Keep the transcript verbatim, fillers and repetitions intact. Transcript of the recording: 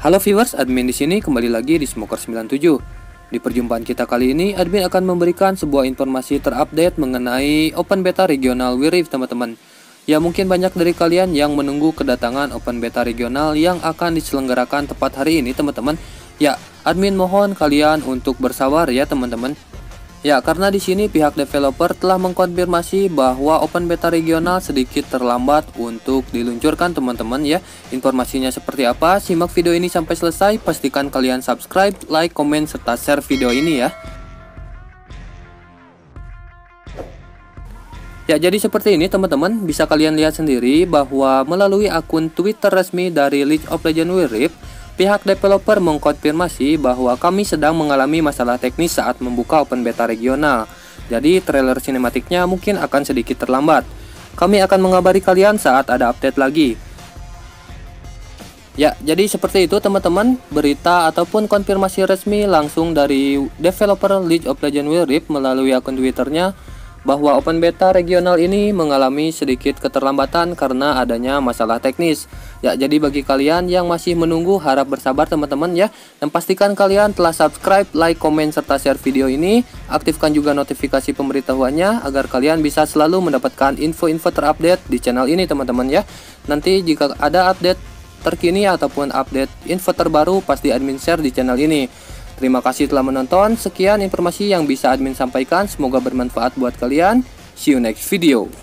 Halo viewers, admin di sini kembali lagi di Smoker sembilan tujuh. Di perjumpaan kita kali ini, admin akan memberikan sebuah informasi terupdate mengenai Open Beta Regional We Rift, teman-teman. Ya, mungkin banyak dari kalian yang menunggu kedatangan Open Beta Regional yang akan diselenggarakan tepat hari ini, teman-teman. Ya, admin mohon kalian untuk bersabar ya, teman-teman. Ya, karena di sini pihak developer telah mengkonfirmasi bahwa Open Beta Regional sedikit terlambat untuk diluncurkan, teman-teman ya. Informasinya seperti apa? Simak video ini sampai selesai. Pastikan kalian subscribe, like, komen, serta share video ini ya. Ya, jadi seperti ini teman-teman. Bisa kalian lihat sendiri bahwa melalui akun Twitter resmi dari League of Legends We Rift, pihak developer mengkonfirmasi bahwa kami sedang mengalami masalah teknis saat membuka Open Beta Regional. Jadi trailer sinematiknya mungkin akan sedikit terlambat. Kami akan mengabari kalian saat ada update lagi. Ya, jadi seperti itu teman-teman, berita ataupun konfirmasi resmi langsung dari developer League of Legends We Rift melalui akun Twitternya, bahwa Open Beta Regional ini mengalami sedikit keterlambatan karena adanya masalah teknis. Ya, jadi bagi kalian yang masih menunggu, harap bersabar teman-teman ya. Dan pastikan kalian telah subscribe, like, komen, serta share video ini. Aktifkan juga notifikasi pemberitahuannya agar kalian bisa selalu mendapatkan info-info terupdate di channel ini teman-teman ya. Nanti jika ada update terkini ataupun update info terbaru, pasti admin share di channel ini. Terima kasih telah menonton. Sekian informasi yang bisa admin sampaikan. Semoga bermanfaat buat kalian. See you next video.